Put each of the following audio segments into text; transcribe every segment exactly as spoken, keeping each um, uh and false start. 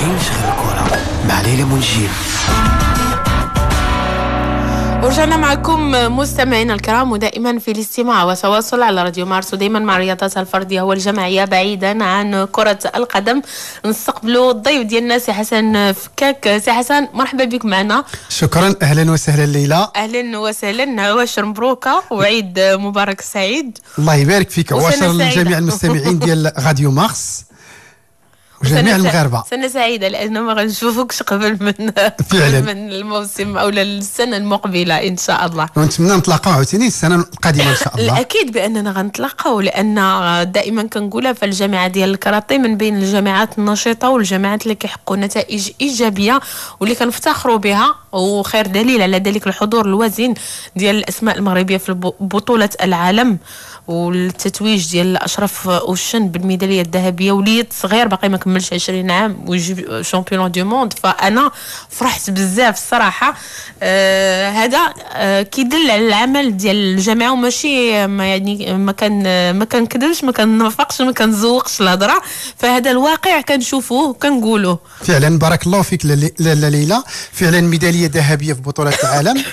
كاين شغل الكرة مع ليلى منجيب. ورجعنا معكم مستمعينا الكرام، ودائما في الاستماع وتواصل على راديو مارس، ودائما مع الرياضات الفرديه والجماعيه بعيدا عن كره القدم. نستقبلوا الضيف ديالنا سي حسن فكاك. سي حسن مرحبا بك معنا. شكرا، اهلا وسهلا ليلى. اهلا وسهلا، عواشر مبروكه وعيد مبارك سعيد. الله يبارك فيك، عواشر لجميع المستمعين ديال راديو مارس وجميع المغاربه. سنه سعيده لانه ما غنشوفوكش قبل من فعلا من الموسم او السنه المقبله ان شاء الله. ونتمنى نتلاقاو عاوتاني السنه القادمه ان شاء الله. اكيد باننا غنتلاقاو، لان دائما كنقولها فالجامعه ديال الكاراتيه من بين الجامعات النشيطه والجامعات اللي كيحققوا نتائج ايجابيه واللي كنفتخروا بها، وخير دليل على ذلك الحضور الوزين ديال الاسماء المغربيه في بطوله العالم والتتويج ديال اشرف اوشن بالميداليه الذهبيه، وليد صغير باقي ما كملش عشرين عام ويجيب شامبيون دو موند. فانا فرحت بزاف الصراحه. آه هذا آه كيدل على العمل ديال الجامعه، وماشي ما يعني ما كان ما كنكذبش ما كنفقش ما كنزوقش الهضره، فهذا الواقع كنشوفوه وكنقولوه. فعلا بارك الله فيك لاله ليلى، فعلا ميداليه ذهبيه في بطوله العالم.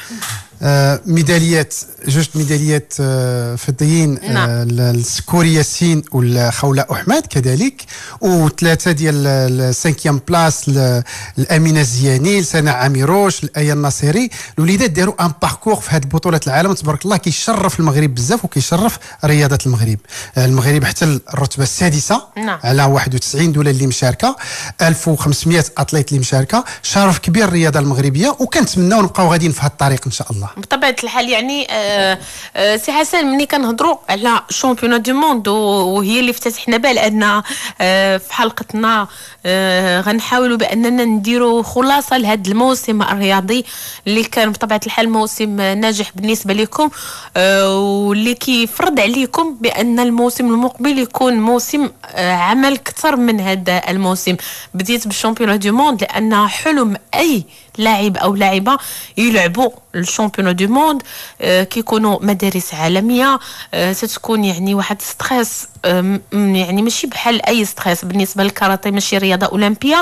آه ميداليات جوج ميداليات آه فضيين، آه السكوري ياسين والخولة أحمد كذلك، وثلاثه ديال السانكيام بلاس الامينه الزياني، لسنا عميروش، الايه الناصري. الوليدات داروا ان باركور في هذه بطوله العالم تبارك الله كيشرف المغرب بزاف وكيشرف رياضه المغرب. آه المغرب احتل الرتبه السادسه نعم. على واحد وتسعين دوله اللي مشاركه، ألف وخمسمائة اطليت اللي مشاركه. شرف كبير الرياضه المغربيه، وكنتمناو نبقاو غاديين في هذا الطريق ان شاء الله. بطبيعه الحال يعني آه آه سي حسن، ملي كنهضروا على شامبيون دو موند وهي اللي افتتحنا بها، لان آه في حلقتنا آه غنحاولوا باننا نديروا خلاصه لهذا الموسم الرياضي اللي كان بطبيعه الحال موسم ناجح بالنسبه لكم، آه واللي كيفرض عليكم بان الموسم المقبل يكون موسم آه عمل اكثر من هذا الموسم. بديت بالشامبيون دو موند لان حلم اي لاعب او لاعبه يلعبوا الشامبيون دو موند آه كيكونوا مدارس عالميه، آه ستكون يعني واحد ستريس، آه يعني ماشي بحال اي ستريس. بالنسبه للكاراتيه ماشي رياضه اولمبيه،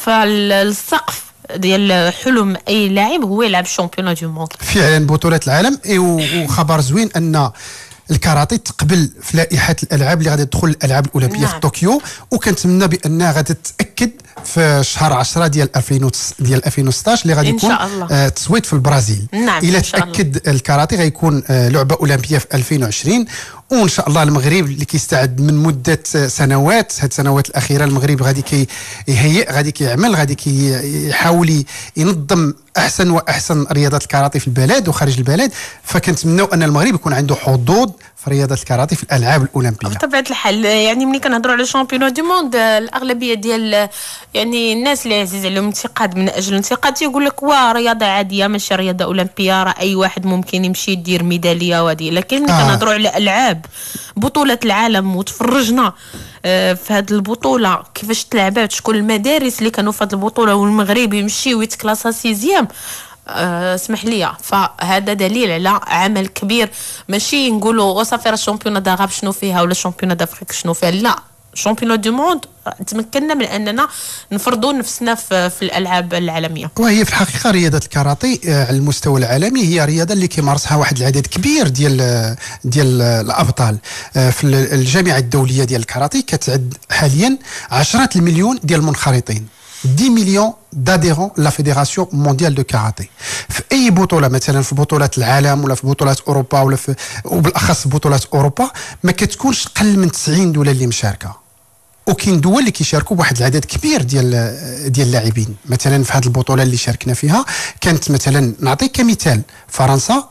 فالسقف ديال حلم اي لاعب هو يلعب الشامبيون دو موند. فعلا بطوله العالم، وخبر زوين ان الكاراتيه تقبل في لائحه الالعاب اللي غادي تدخل الالعاب الاولمبيه نعم. في طوكيو، وكنتمنى بانها غادي تتاكد في شهر عشرة ديال ألفين ديال ألفين وستطاش اللي غادي يكون آه تصويت في البرازيل. نعم. الى تاكد الكاراتيه غيكون آه لعبه اولمبيه في ألفين وعشرين، وان شاء الله المغرب اللي كيستعد من مده سنوات، هاد السنوات الاخيره المغرب غادي كيهيئ غادي كيعمل غادي كيحاول ينظم احسن واحسن رياضات الكاراتيه في البلد وخارج البلد. فكنتمنوا ان المغرب يكون عنده حظوظ في رياضه الكاراتيه في الالعاب الاولمبيه. بطبيعه الحال يعني ملي كنهضروا على الشامبيون دو موند، الاغلبيه ديال يعني الناس اللي عزيز عليهم الانتقاد من اجل الانتقاد تيقول لك واه رياضه عاديه ماشي رياضه اولمبيه، راه اي واحد ممكن يمشي يدير ميداليه وهذه. لكن ملي آه. كنهضروا على العاب بطوله العالم وتفرجنا آه في هذه البطوله كيفاش تلعبات، شكون المدارس اللي كانوا في هذه البطوله، والمغرب يمشي ويتكلاسا سيزيام، اسمح أه لي، فهذا دليل على عمل كبير. ماشي نقولوا وصافي راه الشامبيون دا غاب شنو فيها ولا الشامبيون دافريك شنو فيها، لا، الشامبيون دو موند تمكننا من اننا نفرضوا نفسنا في, في الالعاب العالميه. وهي في الحقيقه رياضه الكاراتيه على المستوى العالمي هي رياضه اللي كيمارسها واحد العدد كبير ديال ديال الابطال. في الجامعه الدوليه ديال الكاراتيه كتعد حاليا عشرات المليون ديال المنخرطين، عشرة مليون d'adhérents la Fédération mondiale de karaté. في اي بطوله مثلا في بطولات العالم ولا في بطولات اوروبا ولا في وبالاخص بطولات اوروبا ما كتكونش قل من تسعين دوله اللي مشاركه، وكاين دول اللي كيشاركوا بواحد العدد كبير ديال ديال اللاعبين. مثلا في هذه البطوله اللي شاركنا فيها كانت مثلا نعطيك كمثال، فرنسا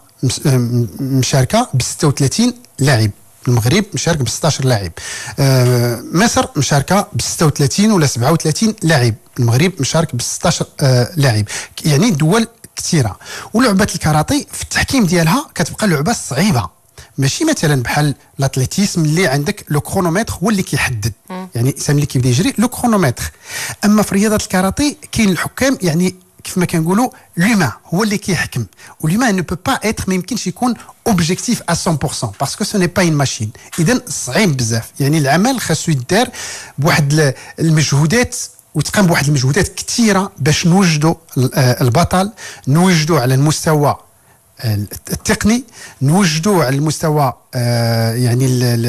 مشاركه ب ستة وثلاثين لاعب، المغرب مشارك ب ستة عشر لاعب، آه مصر مشاركه ب ستة وثلاثين ولا سبعة وثلاثين لاعب، المغرب مشارك ب ستة عشر آه لاعب، يعني دول كثيره. ولعبه الكاراتيه في التحكيم ديالها كتبقى لعبه صعيبه، ماشي مثلا بحال الاتليتيسم اللي عندك لو كرونومتر هو اللي كيحدد، يعني الانسان اللي كيبدا يجري لو كرونومتر. اما في رياضه الكاراتيه كاين الحكام، يعني كيف ما كنقولوا لومان هو اللي كيحكم، ولومان نو بو با اتر ما يمكنش يكون اوبجيكتيف à cent pour cent باسكو سو ني با اون ماشين. اذا صعيب بزاف، يعني العمل خاصو يدار بواحد المجهودات وتقام بواحد المجهودات كثيره باش نوجدوا البطل، نوجدوا على المستوى التقني، نوجدوا على المستوى يعني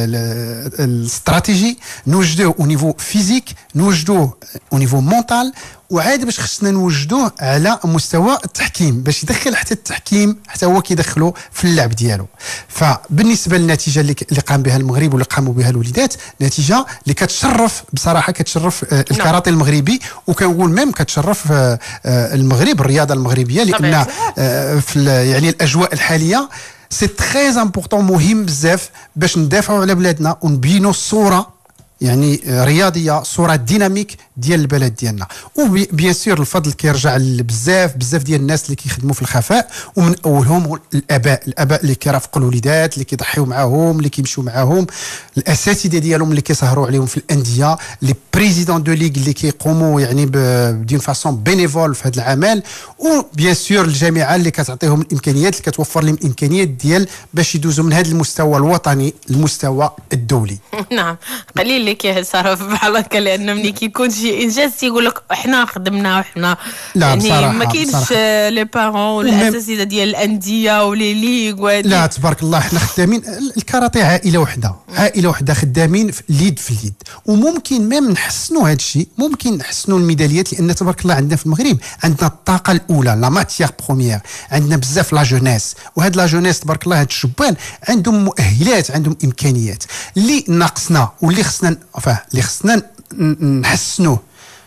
الاستراتيجي، نوجدوه او نيفو فيزيك، نوجدوه او نيفو مونتال، وعاد باش خصنا نوجدوه على مستوى التحكيم باش يدخل حتى التحكيم حتى هو كيدخلوا في اللعب ديالو. فبالنسبه للنتيجه اللي اللي قام بها المغرب واللي قاموا بها الوليدات، نتيجه اللي كتشرف بصراحه، كتشرف الكاراتي المغربي، وكنقول ميم كتشرف المغرب، الرياضه المغربيه، لان في يعني الاجواء الحاليه سي تري امبورطون، مهم بزاف باش ندافعوا على بلادنا ونبينوا الصوره يعني رياضيه، صوره ديناميك ديال البلد ديالنا. وبيان سور الفضل كيرجع بزاف بزاف ديال الناس اللي كيخدموا في الخفاء، ومن اولهم الاباء الاباء اللي كيرافقوا الوليدات، اللي كيضحيو معاهم، اللي كيمشيو معاهم، الاساتذه ديالهم اللي كيسهروا عليهم في الانديه، لي بريزيدون دو ليغ اللي كيقوموا يعني بدين فاسون بينيفول في هذا العمل، وبيان سور الجامعه اللي كتعطيهم الامكانيات، اللي كتوفر لهم الامكانيات ديال باش يدوزوا من هذا المستوى الوطني للمستوى الدولي. نعم، قليل اللي كيصرف بحال هكا، لان ملي كيكون شي انجاز تيقول لك احنا خدمنا وحنا، يعني ما كاينش لي بارون والاساتذه ديال الانديه ولي ليغ وهادي. لا تبارك الله احنا خدامين، الكاراتيه عائله وحده، عائله وحده خدامين اليد في اليد، وممكن ميم نحسنوا هذا الشيء، ممكن نحسنوا الميداليات، لان تبارك الله عندنا في المغرب عندنا الطاقه الاولى، لا ماتيير بروميير، عندنا بزاف لا جونيس، وهاد لا جونيس تبارك الله هاد الشبان عندهم مؤهلات، عندهم امكانيات. اللي ناقصنا واللي خصنا فاه اللي خصنا نحسنوه،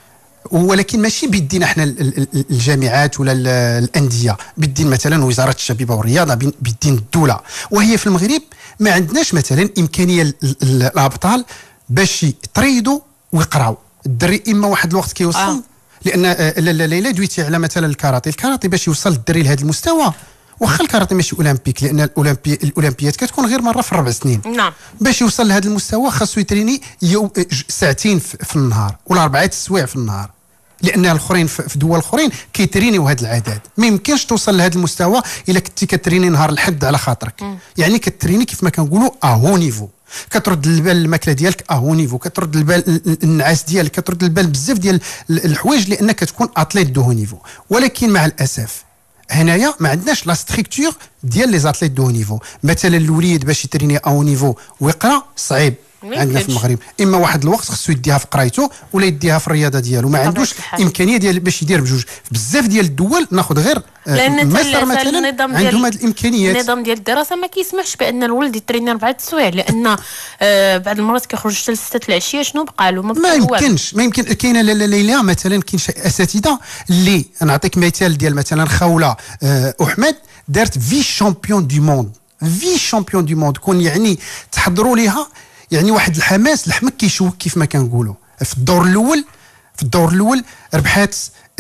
ولكن ماشي بيدينا احنا الجامعات ولا الانديه، بيدين مثلا وزاره الشبيبه والرياضه، بيدين الدوله. وهي في المغرب ما عندناش مثلا امكانيه الابطال باش يتريدوا ويقراوا. الدري اما واحد الوقت كيوصل آه. لان ليلى دويتي على مثلا الكاراتي، الكاراتي باش يوصل الدري لهذا المستوى، واخا الكاراتي ماشي اولمبيك، لان الاولمبي الاولمبيات كتكون غير مره في اربع سنين. نعم. باش يوصل لهذا المستوى خاصو يتريني يوم ساعتين في النهار ولا اربعه السوايع في النهار، لان الاخرين في دول اخرين كيترينيو هذا العدد. ما يمكنش توصل لهذا المستوى الا كنتي كتريني نهار الحد على خاطرك. م. يعني كتريني كيف ما كنقولوا اهو نيفو، كترد البال الماكله ديالك اهو نيفو، كترد البال النعاس ديالك، كترد البال بزاف ديال الحوايج، لانك كتكون اتليت دو نيفو. ولكن مع الاسف هنايا ما عندناش لا ستركتور ديال لي زاتليت دو نيفو. مثلا الوليد باش يتريني او نيفو ويقرا صعيب عندنا في المغرب، اما واحد الوقت خصو يديها في قرايته ولا يديها في الرياضه ديالو، ما عندوش امكانيه ديال باش يدير بجوج. بزاف ديال الدول ناخذ غير مصر مثلا عندهم هذه الامكانيات. النظام ديال الدراسه ما كيسمحش بان الولد يتريني اربعه السوايع، لان آه بعض المرات كيخرج حتى لستة العشيه. شنو بقى له؟ ما يمكنش ما يمكن. كاينه ليلى مثلا، كاين شي اساتذه اللي نعطيك مثال ديال مثلا خوله آه احمد دارت في شامبيون دو موند، في شامبيون دو موند، كون يعني تحضروا ليها يعني واحد الحماس لحمك كيشوك كيف ما كنقولوا. في الدور الاول في الدور الاول ربحات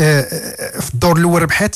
في الدور الاول ربحات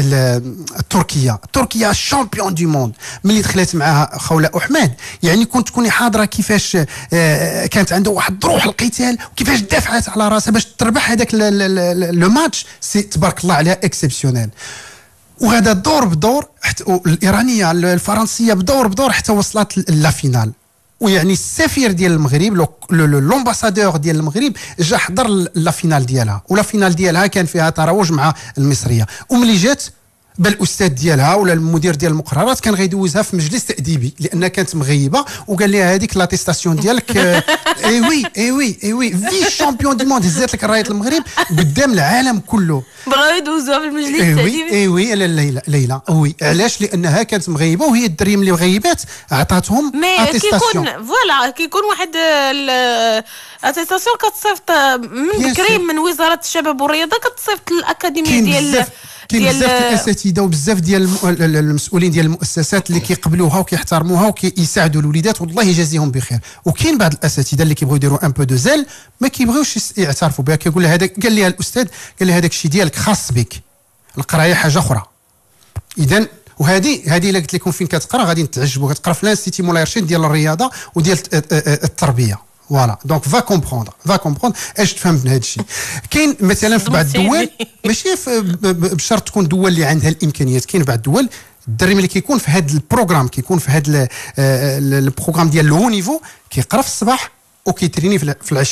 تركيا تركيا شامبيون دو موند. ملي دخلت معها خوله احمد يعني كنت تكوني حاضره كيفاش كانت عنده واحد روح القتال، وكيفاش دافعت على راسها باش تربح هذاك لو ماتش. سي تبارك الله عليها اكسبسيونيل. وهذا دور بدور، الايرانيه الفرنسيه بدور بدور حتى وصلت لا فينال. ويعني السفير ديال المغرب، لومباسادور ديال المغرب، جا حضر لا فينال ديالها، ولا فينال ديالها كان فيها تراوج مع المصريه. وملي جات بالاستاذ ديالها ولا المدير ديال المقررات كان غيدوزها في مجلس تاديبي لانها كانت مغيبه، وقال لها هذيك لاتيستاسيون ديالك اي وي اي وي اي وي في شامبيون دي موند، هزات لك رايه المغرب قدام العالم كله. بغاو يدوزوها في المجلس التاديبي. اي وي ليلى ليلى وي. علاش؟ لانها كانت مغيبه، وهي الدريم اللي مغيبات عطاتهم اتيستاسيون. كيكون فوالا كيكون واحد الاتيستاسيون كتصيفط من بكري من وزاره الشباب والرياضه، كتصيفط الاكاديميه ديال كاين بزاف ديال الاساتذه وبزاف ديال المسؤولين ديال المؤسسات اللي كيقبلوها وكيحترموها وكيساعدوا الوليدات، والله يجازيهم بخير. وكاين بعض الاساتذه اللي كيبغيو يديروا ان بو دو زيل ما كيبغيوش يعترفوا بها، كيقول لها هذاك، قال لها الاستاذ قال لها هذاك الشيء ديالك خاص بك، القرايه حاجه اخرى. اذا وهذه هذه الا قلت لكم فين كتقرا غادي نتعجبوا، كتقرا في لانستيتي مولاي رشيد ديال الرياضه وديال التربيه. فوالا دونك فا كومبروندر فا كومبروندر اش تفهم من هذا الشيء. كاين مثلا في بعض الدول، ماشي بشرط تكون دول اللي عندها الامكانيات، كاين بعض الدول الدري ملي كيكون في هذا البروغرام، كيكون في هذا البروغرام ديال لو نيفو، كيقرا في الصباح وكيتريني في العشيه.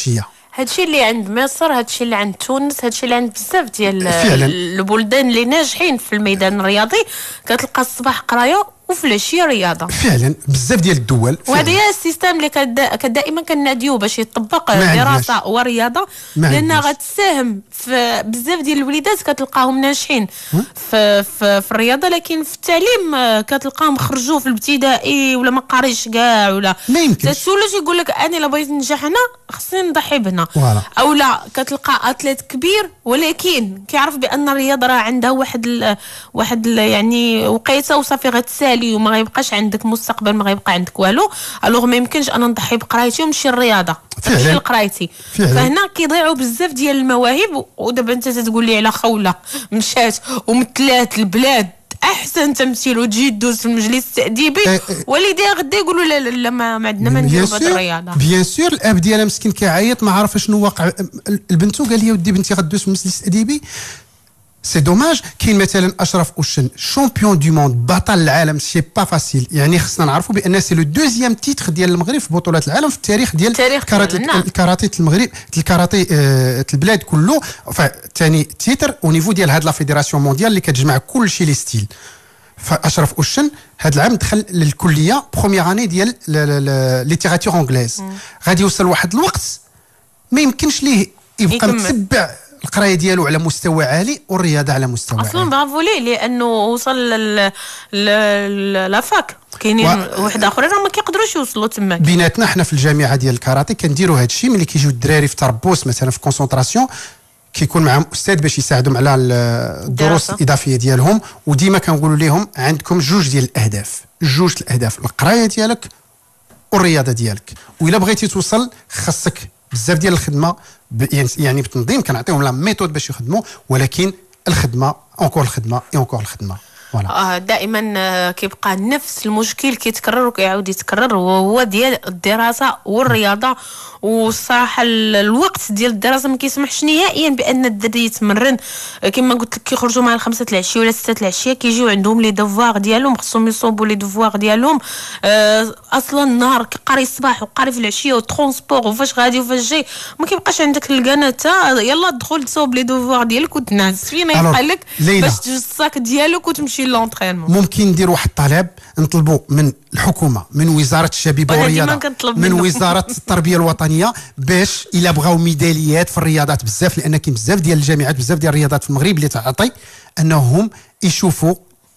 هادشي اللي عند مصر، هادشي اللي عند تونس، هادشي اللي عند بزاف ديال فعلا. البلدان اللي ناجحين في الميدان الرياضي. كتلقى الصباح قرايه وفي العشيه رياضه. فعلا بزاف ديال الدول. وهذا هي السيستم اللي كد دائما كناديو باش يطبق دراسه ورياضه، لانها غتساهم في بزاف ديال الوليدات كتلقاهم ناجحين في, في في الرياضه، لكن في التعليم كتلقاهم خرجوا في الابتدائي ولا ما قاريش كاع، ولا ما يمكنش تسولو يقول لك انا الا بغيت ننجح هنا خصني نضحي بهنا، voilà. او لا كتلقى اتليت كبير ولكن كيعرف بان الرياضه راه عندها واحد ال واحد ال يعني وقيته وصافي غتسالي وما غيبقاش عندك مستقبل، ما غيبقى عندك والو. الوغ ما يمكنش انا نضحي بقرايتي ونمشي للرياضه، نمشي لقرايتي. فهنا كيضيعوا بزاف ديال المواهب. ودابا انت تقول لي على خوله مشات ومثلات البلاد احسن تمثيل وتجي دوز في المجلس التاديبي، والديها غدا يقولوا لا لا, لا ما, ما عندنا ما نديروا بهذه الرياضه. بيان سور الاب ديالها مسكين كيعيط ما عارف شنو واقع البنتو، قال لي ودي بنتي غدوز في المجلس التاديبي. سي دوماج. كاين مثلا اشرف اوشن شامبيون دو موند، بطل العالم، سي با فاسيل. يعني خصنا نعرفوا بان سي لو دوزيام تيتر ديال المغرب في بطولات العالم في التاريخ ديال الكاراتي المغرب، الكاراتي البلاد كله. ثاني تيتر او نيفو ديال هاد لا فيدراسيون مونديال اللي كتجمع كل شيء لي ستيل. فاشرف اوشن هاد العام دخل للكليه بروميير اني ديال ليتيراتور انجليز. غادي يوصل واحد الوقت ما يمكنش ليه يبقى متبع القرايه ديالو على مستوى عالي والرياضه على مستوى عالي. اصلا برافو ليه، لانه وصل لافاك. كاينين و... واحد اخرين راه ما كيقدروش يوصلوا تما. بيناتنا حنا في الجامعه ديال الكاراتي كنديروا هذا الشيء. ملي كيجيو الدراري في تربوس مثلا في كونسونطراسيون كيكون معهم استاذ باش يساعدهم على الدروس الاضافيه ديالهم. وديما كنقولوا لهم عندكم جوج ديال الاهداف، جوج الاهداف، القرايه ديالك والرياضه ديالك. والا بغيتي توصل خاصك بزاف ديال الخدمه، يعني بتنظيم كنعطيهم لا ميثود باش يخدموا، ولكن الخدمه اونكور الخدمه اي اونكور الخدمه. آه دائما كيبقى نفس المشكل كيتكرر وكيعاود يتكرر، وهو ديال الدراسه والرياضه. والصراحه الوقت ديال الدراسه ما كيسمحش نهائيا بان الدري يتمرن. كما قلت لك كيخرجوا مع الخمسة العشيه ولا ستة العشيه كيجيو عندهم لي دوفوار ديالهم، خصهم يصوبوا لي دوفوار ديالهم. آه اصلا النهار قاري الصباح وقاري في العشيه وترونسبور وفاش غادي وفاش جاي، ما كيبقاش عندك الكناته يلا دخل تصوب لي دوفوار ديالك وتنعس. فين يبقى لك باش تجوز الصاك ديالك وتمشي لونطرينمون؟ ممكن ندير واحد الطلب نطلبوا من الحكومه، من وزاره الشباب والرياضه، من وزاره التربيه الوطنيه، باش الا بغاو ميداليات في الرياضات بزاف، لان كاين بزاف ديال الجامعات بزاف ديال الرياضات في المغرب اللي تعطي انهم يشوفوا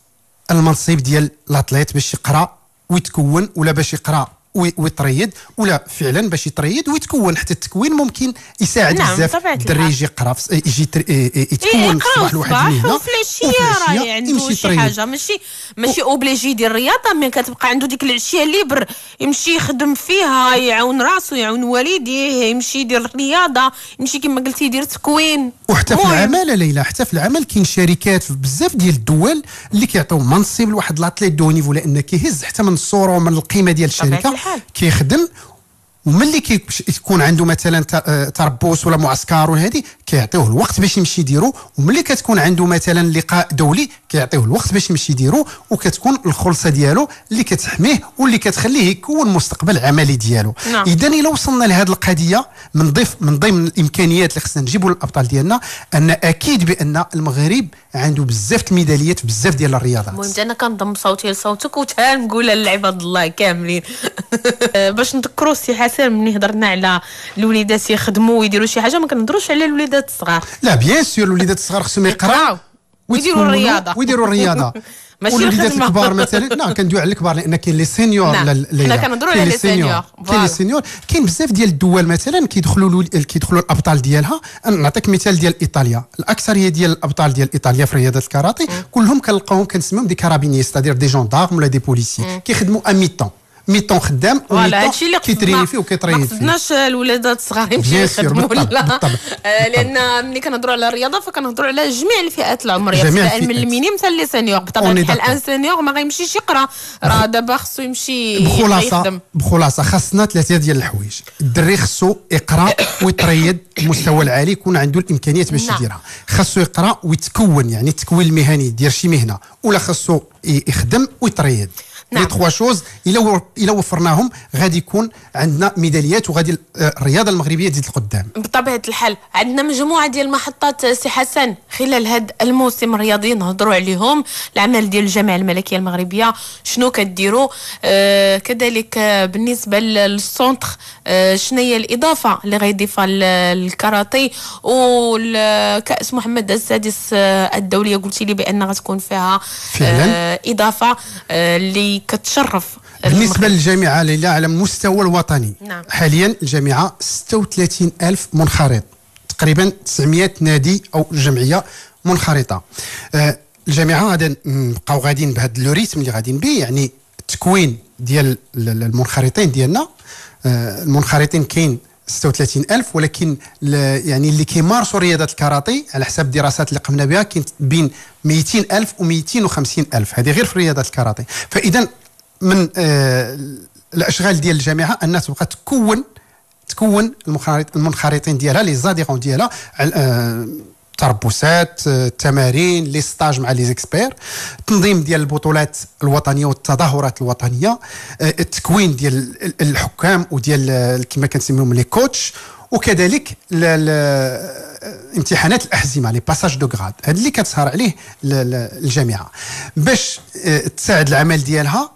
المنصب ديال الاطليت باش يقرا ويتكون، ولا باش يقرا ويتريد، ولا فعلا باش يتريد ويتكون. حتى التكوين ممكن يساعد نعم بزاف. الدري يجي يقرا يجي يتكون في صباح الواحد المهنه وفي العشيه راه عنده شي حاجه، ماشي ماشي اوبليجي يدير الرياضه، مي كتبقى عنده ديك العشيه ليبر يمشي يخدم فيها، يعاون راسو، يعاون والديه، يمشي يدير الرياضه، يمشي كما قلتي يدير تكوين. وحتى في العمل ليلى، حتى في العمل كاين شركات في بزاف ديال الدول اللي كيعطيو منصب لواحد لاتليت دو نيفو، لان كيهز حتى من الصوره ومن القيمه ديال الشركه كيخدم. وملي كيكون عنده مثلا تربوس ولا معسكر وهذه كيعطيوه الوقت باش يمشي يديرو، وملي كتكون عنده مثلا لقاء دولي كيعطيوه الوقت باش يمشي يديرو، وكتكون الخلصه ديالو اللي كتحميه واللي كتخليه يكون مستقبل عملي ديالو. نعم. اذا الا وصلنا لهذه القضيه من ضيف من ضمن الامكانيات اللي خصنا نجيبوا للابطال ديالنا، ان اكيد بان المغرب عنده بزاف الميداليات في بزاف ديال الرياضات. المهم انا كنضم صوتي لصوتك وتها نقولها للعباد الله كاملين باش نذكروا سي حسن ملي هضرنا على الوليدات يخدموا ويديروا شي حاجه، ما كنهضروش على الوليدات الصغار. لا بيان سور الوليدات الصغار خصهم يقراو ويديروا الرياضه ويديروا الرياضه ماشي الوليدات الكبار مثلا. لا كندوي على الكبار لان كاين لي سينيور. لا حنا كنهضروا على لي سينيور. كاين لي سينيور. كاين بزاف ديال الدول مثلا كيدخلوا كيدخلوا الابطال ديالها. نعطيك مثال ديال ايطاليا. الاكثريه ديال الابطال ديال ايطاليا في رياضه الكاراتي كلهم كنلقاوهم كنسميهم دي كارابيني، ستادير دي جوندارم ولا دي بوليسي، كيخدموا اميطون ميطون خدام وميطون كيتريني فيه وكيتريد فيه. ما قصدناش الولادات الصغار يمشيو يخدموا، لا لان ملي كنهضروا على الرياضه فكنهضروا على جميع الفئات العمريه، سواء من المينيم حتى لي سينيور. بطبيعه الحال ان سينيور ما غيمشيش يقرا، راه دابا خصو يمشي يخدم. بخلاصه خاصنا ثلاثه ديال الحوايج. الدري خصو يقرا ويتريد المستوى العالي، يكون عنده الامكانيات باش يديرها. خصو يقرا ويتكون، يعني التكوين المهني، يدير شي مهنه، ولا خصو يخدم ويتريد. لي تخوا شوز الا الا وفرناهم غادي يكون عندنا ميداليات وغادي الرياضه المغربيه تزيد القدام. بطبيعه الحال عندنا مجموعه ديال المحطات سي حسن خلال هذا الموسم الرياضي نهضروا عليهم. العمل ديال الجامعه الملكيه المغربيه شنو كديروا، آه كذلك آه بالنسبه للسونتر آه شنو هي الاضافه اللي غيضيفها الكاراتي، والكاس محمد السادس آه الدوليه قلتي لي بان غتكون فيها آه اضافه آه اللي كتشرف بالنسبه للجامعه ليلى على المستوى الوطني. نعم. حاليا الجامعه ستة وثلاثين ألف منخرط، تقريبا تسعمائة نادي او جمعيه منخرطه. آه الجامعه غادي نبقاو غاديين بهذا لو ريتم اللي غاديين به، يعني التكوين ديال المنخرطين ديالنا. آه المنخرطين كاين ستة وثلاثين ألف، ولكن يعني اللي كيمارسوا رياضه الكاراتي على حسب الدراسات اللي قمنا بها كاين بين مئتين ألف و مئتين وخمسين ألف، هذه غير في رياضه الكاراتي. فاذا من آه الاشغال ديال الجامعه انها تبقى تكون تكون المنخرط المنخرطين ديالها لي زاديرون ديالها، آه تربصات، آه تمارين، لي ستاج مع لي زيكسبير، تنظيم ديال البطولات الوطنيه والتظاهرات الوطنيه، آه التكوين ديال الحكام وديال كما كنسميهم لي كوتش، وكذلك امتحانات الاحزمه لي باساج دو غراد. هذا اللي كتسهر عليه الجامعه باش آه تساعد العمل ديالها.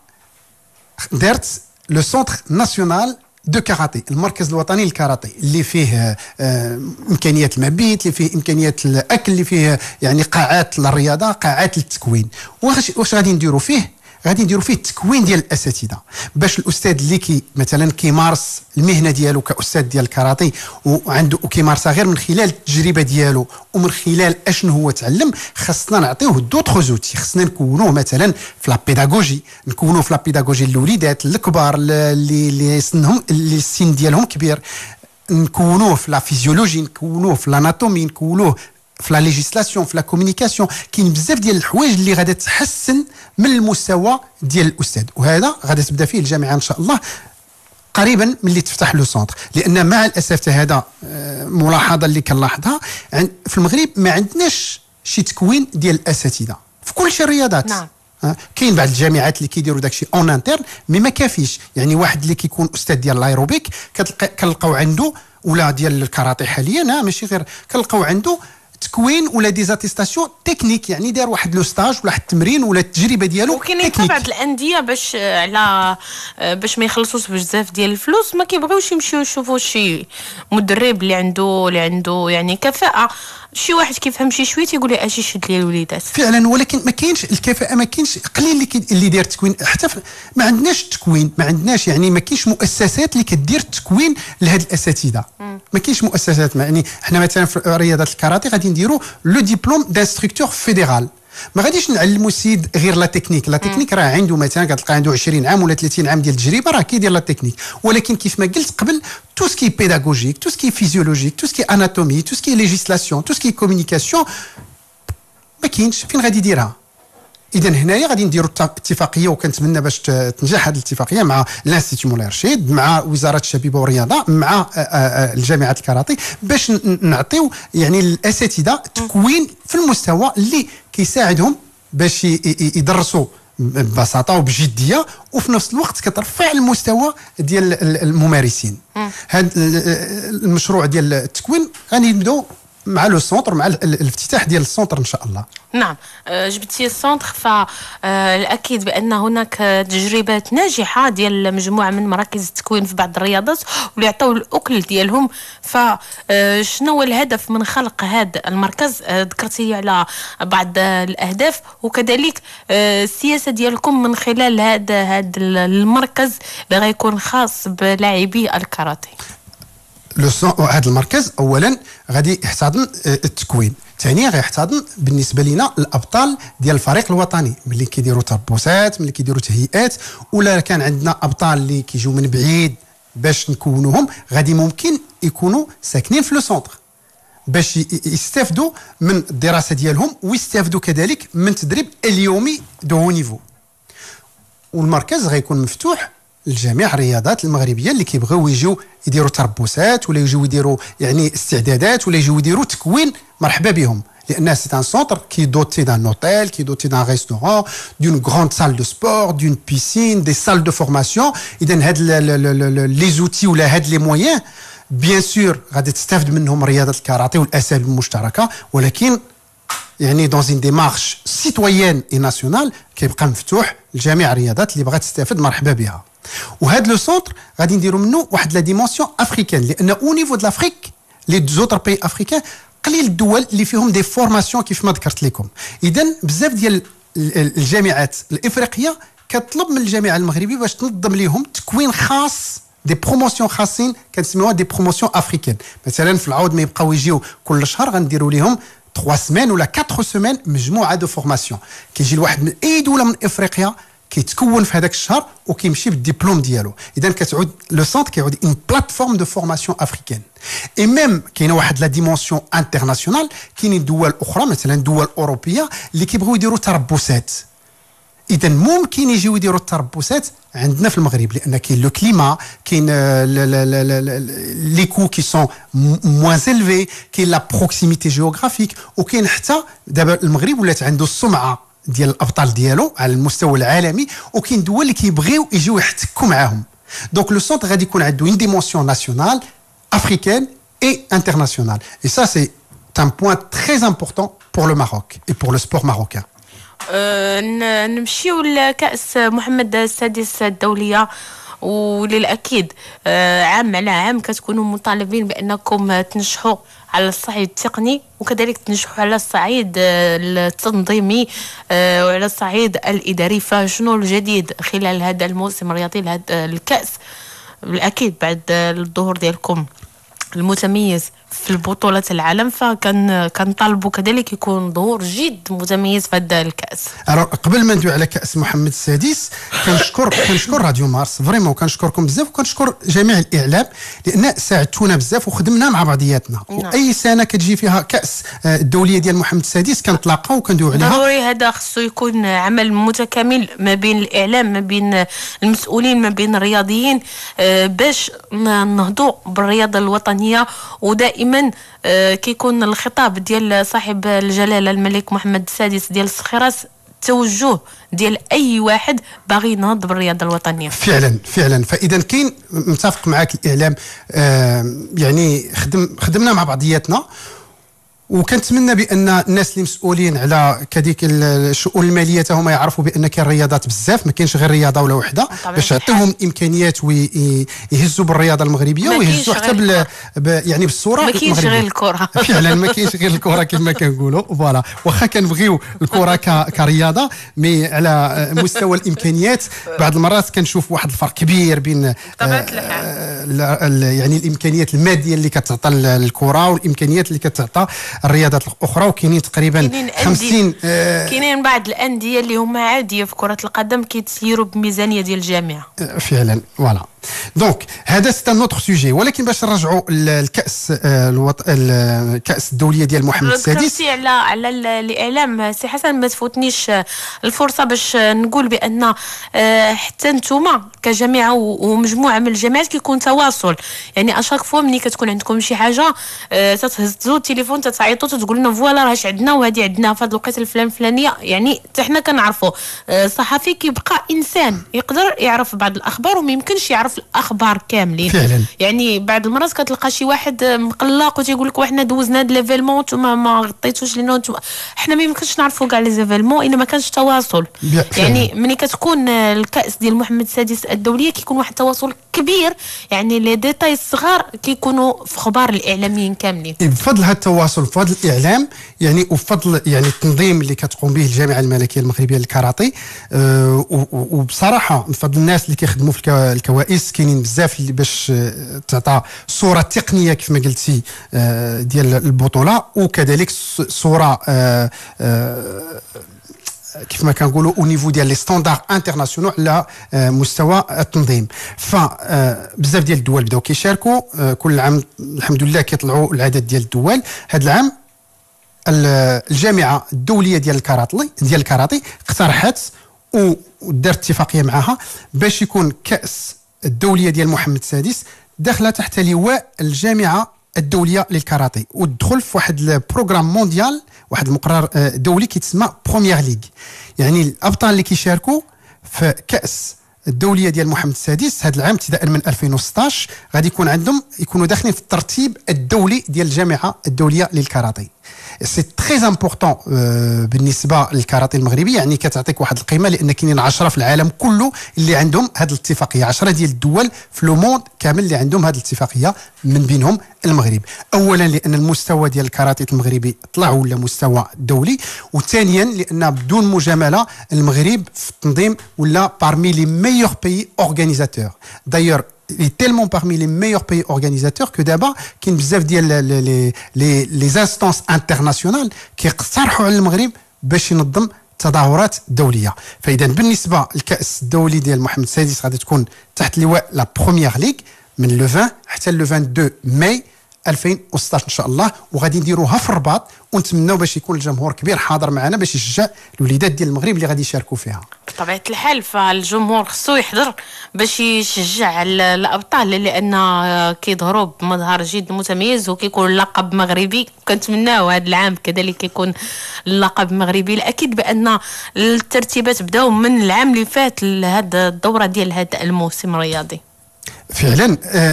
دارت لو سونتر ناسيونال دو كاراتي، المركز الوطني للكاراتي اللي فيه آه امكانيات المبيت، اللي فيه امكانيات الاكل، اللي فيه يعني قاعات للرياضه، قاعات للتكوين. واش واش غادي نديروا فيه؟ غادي نديروا فيه التكوين ديال الاساتذه، باش الاستاذ اللي كي مثلا كيمارس المهنه ديالو كاستاذ ديال الكاراتي وعنده وكيمارسها غير من خلال التجربه ديالو ومن خلال اشنو هو تعلم، خاصنا نعطيوه دوطخ زوتي، خاصنا نكونوه مثلا في لا بيداغوجي، نكونوه في لا بيداغوجي للوليدات الكبار اللي اللي سنهم اللي السن ديالهم كبير، نكونوه في لا فيزيولوجي، نكونوه في الاناتومي، نكونوه في لا ليجيسلاسيون، في لا كومونيكاسيون. كاين بزاف ديال الحوايج اللي غادا تحسن من المستوى ديال الاستاذ، وهذا غادا تبدا فيه الجامعه ان شاء الله قريبا ملي تفتح لو سونتر. لان مع الاسف هذا ملاحظه اللي كنلاحظها في المغرب، ما عندناش شي تكوين ديال الاساتذه في كل شي الرياضات. نعم. كاين بعض الجامعات اللي كيديروا داكشي اون انترن، مي ما كافيش. يعني واحد اللي كيكون استاذ ديال الايروبيك كنلقاو عنده، ولا ديال الكاراتي حاليا ماشي غير، كنلقاو عنده تكوين ولا ديزاتيستاسيون تكنيك، يعني دار واحد لو ستاج ولا واحد التمرين ولا التجربه ديالو. وكاينين بعض الانديه باش على باش ما يخلصوش بزاف ديال الفلوس ما كيبغيوش يمشيو يشوفوا شي مدرب اللي عنده اللي عنده يعني كفاءه، شي واحد كيفهم شي شويه تيقول لي اجي شد لي الوليدات فعلا. ولكن ما كاينش الكفاءه، ما كاينش قليل اللي كي اللي داير التكوين. حتى ما عندناش التكوين، ما عندناش يعني ما كاينش مؤسسات اللي كدير التكوين لهاد الاساتذه. ما كاينش مؤسسات. يعني حنا مثلا في رياضه الكاراتي غادي نديروا لو ديبلوم دانستركتور فيدرال، ما غاديش نعلموا السيد غير لا تكنيك. لا تكنيك راه عنده مثلا كتلقى عنده عشرين عام ولا ثلاثين عام ديال التجربه، راه كيدير لا تكنيك. ولكن كيف ما قلت قبل، تو سكي بيداغوجيك، تو سكي فيزيولوجيك، تو سكي اناتومي، تو سكي ليجيسلاسيون، تو سكي كومونيكاسيون، ما كاينش. فين غادي يديرها؟ اذا هنايا غادي نديروا اتفاقيه، وكنتمنى باش تنجح هذه الاتفاقيه مع الانستيتو مولاي رشيد، مع وزاره الشبيبه والرياضه، مع الجامعه الكاراتي، باش نعطيو يعني الاساتذه تكوين في المستوى اللي كيساعدهم باش يدرسوا ببساطه وبجديه، وفي نفس الوقت كترفع المستوى ديال الممارسين. هذا المشروع ديال التكوين غادي نبداو مع لو سونتر، مع الافتتاح ديال السونتر ان شاء الله. نعم. جبتي السونتر، فالاكيد بان هناك تجربات ناجحه ديال مجموعه من مراكز التكوين في بعض الرياضات واللي عطاو الاكل ديالهم. فشنو هو الهدف من خلق هذا المركز؟ ذكرتي على بعض الاهداف، وكذلك السياسه ديالكم من خلال هذا هذا المركز اللي غيكون خاص بلاعبي الكاراتي. لو هذا المركز اولا غادي يحتضن التكوين، ثانيا غيحتضن بالنسبه لنا الابطال ديال الفريق الوطني، ملي كيديروا تربصات، ملي كيديروا تهيئات، ولا كان عندنا ابطال اللي كيجيو من بعيد باش نكونوهم، غادي ممكن يكونوا ساكنين في لو سونتر باش يستافدوا من الدراسه ديالهم، ويستافدوا كذلك من تدريب اليومي دو هو نيفو. والمركز غيكون مفتوح لجميع الرياضات المغربيه اللي كيبغيو يجيو يديروا تربصات، ولا يجيو يديروا يعني استعدادات، ولا يجيو يديروا تكوين، مرحبا بهم. لان سي ان سونتر كي دوتي دان اوتيل كي دوتي دان ريستورون دون غراند سال دو سبور دون بيسين دي سال دو فورماسيون. اذا هاد لي زوتي ولا هاد لي مويان بيان سور غادي تستافد منهم رياضه الكاراتيه والاساليب المشتركه، ولكن يعني دون اون ديمارش سيتويان اي ناسيونال كيبقى مفتوح لجميع الرياضات اللي بغات تستافد مرحبا بها. وهذا لو سونتر غادي نديروا منه واحد لا ديمونسيون افريكان، لان او نيفو د لافريك لي زوتر بي افريكان قليل الدول اللي فيهم دي فورماسيون كيف ما ذكرت لكم. اذا بزاف ديال الجامعات الافريقيه كتطلب من الجامعه المغربيه باش تنظم لهم تكوين خاص دي بروموسيون خاصين كنسميوها دي بروموسيون افريكان. مثلا في العود ما يبقاو يجيو كل شهر غنديروا لهم ثلاث سيمين ولا أربع سيمين مجموعه دو فورماسيون. كيجي الواحد من اي دوله من افريقيا كيتكون في هذاك الشهر وكيمشي بالدبلوم ديالو. اذا كتعود لو سونتر كيعود اون بلاتفورم دو فورماسيون افريكان. اي ميم كاينه واحد لا ديمونسيون انترناسيونال، كاينين دول اخرى مثلا دول اوروبيه اللي كيبغيو يديروا تربصات. اذا ممكن يجيو يديروا التربصات عندنا في المغرب، لان كاين لو كليما، كاين لي كو كي سون موان سيلفي، كاين لا بروكسيميتي جيوغرافيك، وكاين حتى دابا المغرب ولات عنده السمعه ديال الابطال ديالو على المستوى العالمي، وكاين دول اللي كيبغيو يجيو يحتكوا معاهم. دونك لو سونتر غادي يكون عنده اون ديمونسيون ناسيونال افريكان اي انترناسيونال. اي سا سي ان بوين تري امبورطون بور لو ماروك اي بور لو سبور ماروكان. أه نمشيو لكأس محمد السادس الدولية، وللأكيد أه عام على عام كتكونوا مطالبين بأنكم تنجحوا على الصعيد التقني، وكذلك تنجحوا على الصعيد التنظيمي أه وعلى الصعيد الإداري. فشنو الجديد خلال هذا الموسم الرياضي لهذا الكأس؟ بالأكيد بعد الظهور ديالكم المتميز في البطولة العالم، فكان كنطالبوا كذلك يكون ظهور جد متميز في هذا الكأس. قبل ما ندوي على كأس محمد السادس كنشكر كنشكر راديو مارس فريمون، كنشكركم بزاف، وكنشكر جميع الإعلام لأن ساعدتونا بزاف وخدمنا مع بعضياتنا. نعم. وأي سنة كتجي فيها كأس الدولية ديال محمد السادس كنتلاقاو وكندويو عليها. ضروري هذا خصو يكون عمل متكامل ما بين الإعلام، ما بين المسؤولين، ما بين الرياضيين، باش نهضوا بالرياضة الوطنية. ودائما دائما كيكون الخطاب ديال صاحب الجلاله الملك محمد السادس ديال الصخيراس توجه ديال اي واحد باغي ينهض بالرياضه الوطنيه. فعلا فعلا. فاذا كاين متفق معك الاعلام، آه يعني خدم خدمنا مع بعضياتنا، وكنتمنى بان الناس اللي مسؤولين على كذلك الشؤون الماليه هما يعرفوا بان كاين رياضات بزاف، ما كاينش غير رياضه ولا وحده، باش يعطيوهم الامكانيات ويهزوا بالرياضه المغربيه ويهزوا حتى بال يعني بالصوره ما كاينش غير الكره. فعلا ما كاينش غير الكره كما كنقولوا. فوالا واخا كنبغيو الكره كرياضه، مي على مستوى الامكانيات بعض المرات كنشوف واحد الفرق كبير بين يعني الامكانيات الماديه اللي كتعطى الكره والامكانيات اللي كتعطى الرياضات الاخرى. وكاينين تقريبا خمسين كاينين بعض الانديه اللي هما عاديه في كره القدم كيتسيروا بميزانيه ديال الجامعه. فعلا فوالا. دونك هذا سي ان اوتر سوجي. ولكن باش نرجعوا للكاس الوط... الكاس الدوليه ديال محمد السادس على على الاعلام، سي حسن ما تفوتنيش الفرصه باش نقول بان حتى نتوما كجامعه ومجموعه من الجامعات كيكون تواصل. يعني اشاك فوا ملي كتكون عندكم شي حاجه تتهزوا التليفون تتعيطوا تقول لنا فوالا راه عندنا وهذه عندنا في هذا الوقت الفلان الفلانيه. يعني حتى حنا كنعرفوا الصحفي كيبقى انسان يقدر يعرف بعض الاخبار وما يمكنش يعرف الاخبار كاملين. فعلا. يعني بعض المرات كتلقى شي واحد مقلق وتيقول لك وحنا دوزنا هاد ليفيلمون نتوما ما غطيتوش لنا نتوما. حنا ما يمكنش نعرفوا كاع لي زيفيلمون الا ما كانش تواصل. يعني ملي كتكون الكاس ديال محمد السادس الدوليه كيكون واحد التواصل كبير، يعني لي ديتاي الصغار كيكونوا في خبار الاعلاميين كاملين. بفضل هذا التواصل بفضل الاعلام يعني وبفضل يعني التنظيم اللي كتقوم به الجامعه الملكيه المغربيه للكاراتيه، أه وبصراحه بفضل الناس اللي كيخدموا في الكوائس كاينين بزاف اللي باش تعطى صوره تقنيه كيف ما قلتي أه ديال البطوله، وكذلك صوره أه أه كيف ما كنقولوا او نيفو ديال لي ستاندار انترناسيونال على مستوى التنظيم. ف بزاف ديال الدول بداو كيشاركوا كل عام الحمد لله كيطلعوا العدد ديال الدول. هذا العام الجامعه الدوليه ديال الكاراتي ديال الكاراتي اقترحت ودارت اتفاقيه معها باش يكون كاس الدوليه ديال محمد السادس داخله تحت لواء الجامعه الدوليه للكاراتيه ودخل في واحد البروغرام مونديال، واحد المقرر دولي كيتسمى بروميير ليغ. يعني الابطال اللي كيشاركوا في كاس الدوليه ديال محمد السادس هذا العام ابتداء من ألفين وستطاش غادي يكون عندهم يكونوا داخلين في الترتيب الدولي ديال الجامعه الدوليه للكاراتيه. سي تري امبورطون بالنسبه للكاراتيه المغربي، يعني كتعطيك واحد القيمه لان كاينين عشرة في العالم كله اللي عندهم هذه الاتفاقيه، عشرة ديال الدول في لو موند كامل اللي عندهم هذه الاتفاقيه، من بينهم المغرب. اولا لان المستوى ديال الكاراتيه المغربي طلع ولا مستوى دولي، وثانيا لان بدون مجامله المغرب في التنظيم ولا parmi les meilleurs pays organisateurs. D'ailleurs il est tellement parmi les meilleurs pays organisateurs que d'abord كاين بزاف ديال les les les instances internationales كيقترحوا على المغرب باش ينظم تظاهرات دوليه. فاذا بالنسبه للكاس الدولي ديال محمد السادس غادي تكون تحت لواء لا بروميير ليغ من لو عشرين حتى لو اثنين وعشرين ماي ألفين وستطاش ان شاء الله، وغادي نديروها في الرباط، ونتمناو باش يكون الجمهور كبير حاضر معنا باش يشجع الوليدات ديال المغرب اللي غادي يشاركوا فيها. بطبيعه الحال فالجمهور خصو يحضر باش يشجع الابطال، لان كيظهروا بمظهر جد متميز وكيكون اللقب مغربي. كنتمناو هذا العام كذلك يكون اللقب مغربي. الاكيد بان الترتيبات بداو من العام اللي فات لهذا الدوره ديال هذا الموسم الرياضي. فعلا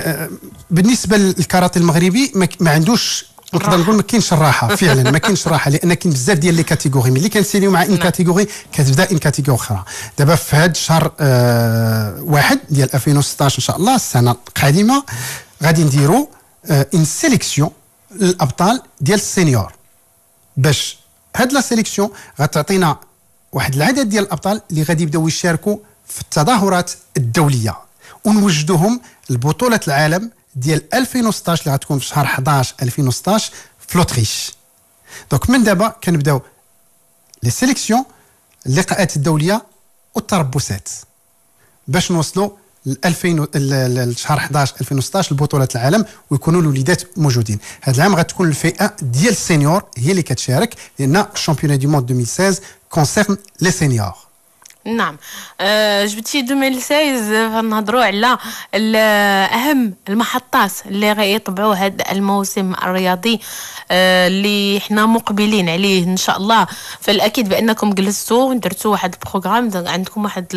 بالنسبه للكاراتيه المغربي ما عندوش، نقدر نقول ما كاينش الراحه. فعلا ما كاينش الراحه لان كاين بزاف ديال لي كاتيجوري، ملي كنسيريو مع ان كاتيجوري كتبدا ان كاتيجوري اخرى. دابا في هذا الشهر آه واحد ديال ألفين وستطاش ان شاء الله السنه القادمه غادي نديروا آه ان سيليكسيون للابطال ديال السينيور، باش هاد لا سيليكسيون غتعطينا واحد العدد ديال الابطال اللي غادي يبداو يشاركوا في التظاهرات الدوليه، ونوجدوهم لبطوله العالم ديال ألفين وستطاش اللي غتكون في شهر حداش ألفين وستطاش في لوتريش. دونك من دابا كنبداو لي سيليكسيون اللقاءات الدوليه والتربصات باش نوصلوا ل ألفين لشهر حداش ألفين وستطاش لبطوله العالم ويكونوا الوليدات موجودين. هذا العام غتكون الفئه ديال السينيور هي اللي كتشارك، لان الشامبيون دي موند ألفين وستة عشر كونسيرن لي سينيور. نعم. أه جبتي ألفين وستطاش فنهضروا على اهم المحطات اللي غيطبعوا هذا الموسم الرياضي أه اللي حنا مقبلين عليه ان شاء الله. فالاكيد بانكم جلستوا درتوا واحد البروغرام، عندكم واحد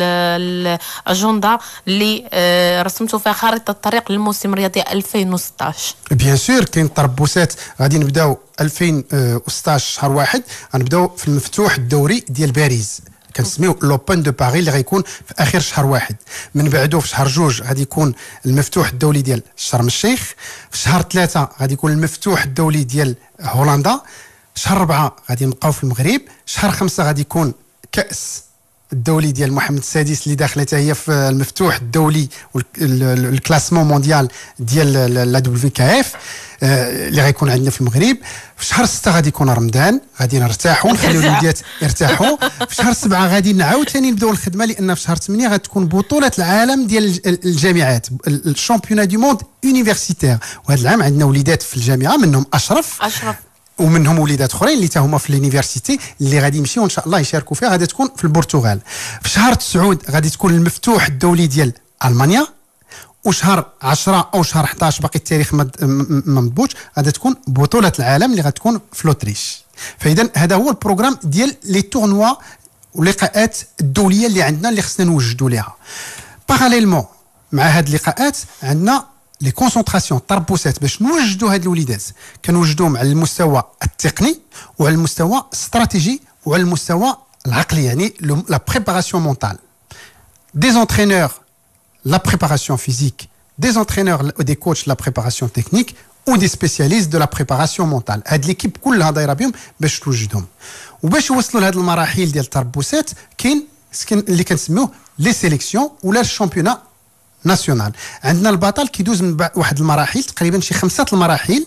الاجنده اللي أه رسمتوا فيها خارطه الطريق للموسم الرياضي ألفين وستطاش. بيان سور كاين تربصات غادي نبداو ألفين وستطاش شهر واحد، غنبداو في المفتوح الدوري ديال باريس كنسميو لوبن دو باري اللي غيكون في اخر شهر واحد. من بعده في شهر جوج غادي يكون المفتوح الدولي ديال شرم الشيخ، في شهر ثلاثة غادي يكون المفتوح الدولي ديال هولندا، شهر أربعة غادي نبقاو في المغرب، شهر خمسة غادي يكون كأس الدولي ديال محمد السادس اللي داخله حتى هي في المفتوح الدولي والكلاسمون مونديال ديال لا دبليو كي اف اللي غيكون عندنا في المغرب. في شهر ستة غادي يكون رمضان، غادي نرتاحوا نخليو الوليدات يرتاحوا. في شهر سبعة غادي نعاود ثاني نبداو الخدمه، لان في شهر ثمانية غتكون بطوله العالم ديال الجامعات الشامبيون دي موند يونيفرسيتير، وهذا العام عندنا وليدات في الجامعه منهم اشرف اشرف ومنهم وليدات اخرين اللي تا هما في لونيفرسيتي اللي غادي يمشيو ان شاء الله يشاركوا فيها، غادي تكون في البرتغال. في شهر تسعة غادي تكون المفتوح الدولي ديال المانيا، وشهر عشرة او شهر حداش باقي التاريخ ما مضبوطش غادي تكون بطوله العالم اللي غتكون في لوتريش. فاذا هذا هو البروغرام ديال لي تورنوا واللقاءات الدوليه اللي عندنا اللي خصنا نوجدوا ليها. باراليلمون مع هاد اللقاءات عندنا لي كونسونطراسيون تربصات باش نوجدوا هاد الوليدات، كنوجدوهم على المستوى التقني وعلى المستوى الاستراتيجي وعلى المستوى العقلي، يعني لا بريباراسيون مونتال. دي زونترينور la préparation physique, des entraîneurs ou des coachs la préparation technique ou des spécialistes de la préparation mentale. هاد ليكيب كلها دايره بهم باش توجدهم. وباش يوصلوا لهاد المراحل ديال التربصات كاين اللي كنسميوه لي سيليكسيون ولا الشامبيونا ناسيونال. عندنا البطل كيدوز من واحد المراحل تقريبا شي خمسه المراحل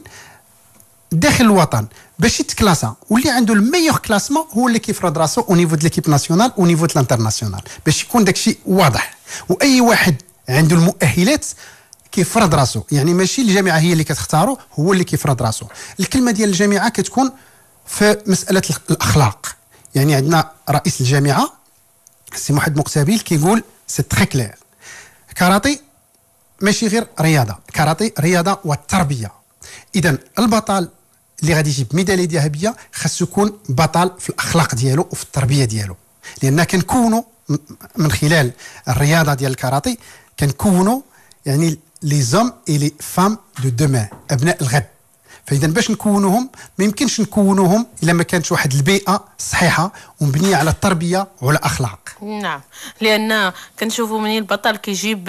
داخل الوطن باش يتكلاسا، واللي عنده الميور كلاسمون هو اللي كيفرض راسو او نيفو دو ليكيب ناسيونال او نيفو دو الانترناسيونال، باش يكون داكشي واضح. واي واحد عنده المؤهلات كيفرض راسو، يعني ماشي الجامعه هي اللي كتختارو، هو اللي كيفرض راسو. الكلمه ديال الجامعه كتكون في مساله الاخلاق. يعني عندنا رئيس الجامعه السي محمد مقتبل كيقول سي تري كلير، كاراتي ماشي غير رياضه، كاراتي رياضه والتربيه. اذا البطل اللي غادي يجيب ميداليه ذهبيه خاصو يكون بطل في الاخلاق ديالو وفي التربيه ديالو، لان كنكونوا من خلال الرياضه ديال الكاراتي كنكونوا يعني لي زوم اي لي فام دو دومان، ابناء الغد. فاذا باش نكونوهم ما يمكنش نكونوهم الا ما كانتش واحد البيئه صحيحه ومبنيه على التربيه وعلى الاخلاق. نعم، لان كنشوفوا منين البطل كيجيب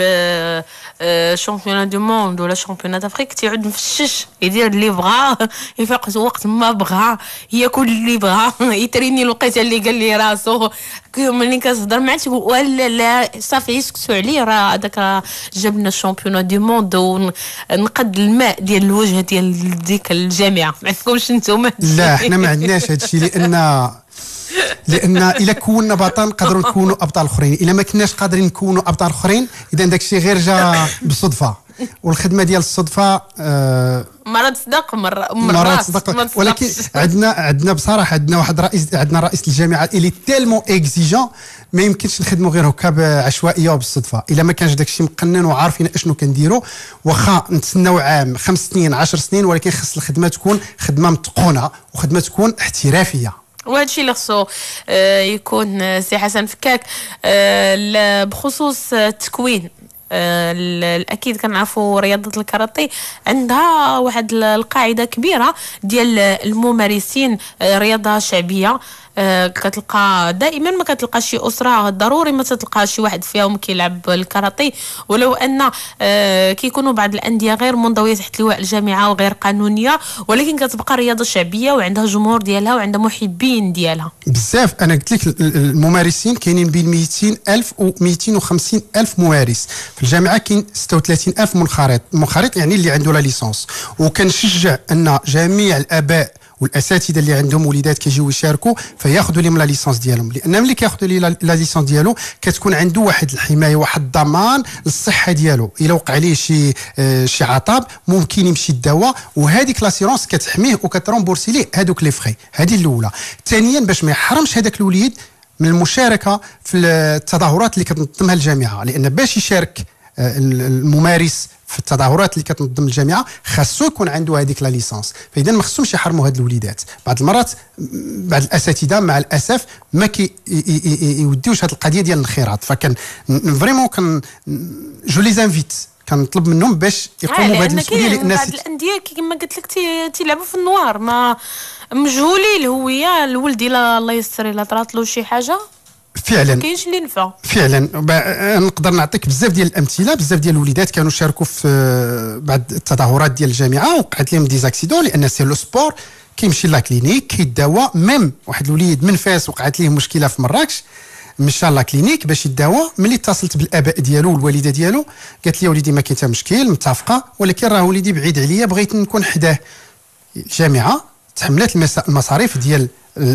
شامبيون دو موند ولا شامبيون دافريك تيعود مفشش، يدير اللي بغا، يفيق وقت ما بغا، ياكل اللي بغا، يتريني الوقيته اللي قال لي راسو. ملي كتهضر معاه تيقول ولا لا صافي يسكتوا عليه، راه هذاك جاب لنا شامبيون دو موند ونقد الماء ديال الوجه ديال ديك الجامعه. ما عندكمش نتوما؟ لا حنا ما عندناش هذا الشيء، لان لان الا كونا بطل نقدروا نكونوا ابطال اخرين، الا ما كناش قادرين نكونوا ابطال اخرين اذا داك الشيء غير جا بالصدفه. والخدمه ديال الصدفه آه مرة تصدق مرة مرات تصدق، ولكن عندنا عندنا بصراحه عندنا واحد رئيس عندنا رئيس الجامعه اللي تيلمون اكزيجون ما يمكنش نخدموا غير هكا بعشوائيه وبالصدفه. الا ما كانش داك الشيء مقنن وعارفين اشنو كنديروا، واخا نتسناو عام خمس سنين عشر سنين، ولكن خص الخدمه تكون خدمه متقونه وخدمه تكون احترافيه. وهذا الشيء اللي خصو آه يكون آه سي حسن فكاك آه بخصوص التكوين. آه اكيد كنعرفوا رياضه الكاراتيه عندها واحد القاعده كبيره ديال الممارسين. آه رياضه شعبيه، آه كتلقى دائما ما كتلقى شي اسره ضروري ما تلقى شي واحد فيهم كيلعب الكاراتيه، ولو ان آه كيكونوا بعض الانديه غير منضويه تحت لواء الجامعه وغير قانونيه، ولكن كتبقى رياضه شعبيه وعندها جمهور ديالها وعندها محبين ديالها بزاف. انا قلت لك الممارسين كاينين بين مئتين ألف و مئتين وخمسين ألف ممارس. في الجامعه كاين ستة وثلاثين ألف منخرط، منخرط يعني اللي عنده لا ليسونس. وكنشجع ان جميع الاباء والاساتذه اللي عندهم وليدات كيجيو يشاركوا فياخذوا لهم لا ليسونس ديالهم، لان ملي كياخذوا لي لا ليسونس ديالو كتكون عنده واحد الحمايه واحد الضمان للصحه ديالو. الا وقع عليه شي آه شي عطاب ممكن يمشي الدواء، وهذيك لاسيرونس كتحميه وكترومبورسي ليه هذوك لي فخي. هذه الاولى. ثانيا باش ما يحرمش هذاك الوليد من المشاركه في التظاهرات اللي كتنظمها الجامعه، لان باش يشارك آه الممارس في التظاهرات اللي كتنظم الجامعه خاصو يكون عنده هذيك لا ليسونس. فاذا ما خصهمش يحرموا هاد الوليدات. بعض المرات بعض الاساتذه مع الاسف ما كيوديوش هاد القضيه ديال الانخراط. فكان فريمون كان جو لي زانفيت كنطلب منهم باش يقوموا بهذه المسؤوليه، لان بعض الانديه كما قلت لك تيلعبوا في النوار، ما مجهولي الهويه. الولد الا الله يستر الا طرات له شي حاجه فعلا كاينش اللي نفع. فعلا نقدر نعطيك بزاف ديال الامثله. بزاف ديال الوليدات كانوا شاركوا في بعض التظاهرات ديال الجامعه وقعت لهم ديزاكسيدون، لان سي لو سبور كيمشي لا كلينيك كيداوى. ميم واحد الوليد من فاس وقعت ليه مشكله في مراكش مشى لا كلينيك باش يداوى. ملي اتصلت بالاباء ديالو والوالده ديالو قالت لي وليدي ما كاين حتى مشكل متفقه، ولكن راه وليدي بعيد عليا بغيت نكون حداه. الجامعه تحملت المصاريف ديال